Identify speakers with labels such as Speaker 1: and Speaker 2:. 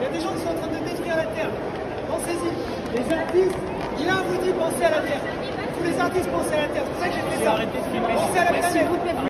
Speaker 1: a des gens qui sont en train de détruire la terre. Pensez-y. Les artistes, l'un vous dit pensez à la terre. Tous les artistes pensent à la terre. C'est pour ça que j'ai fait ça. Pensez à la planète.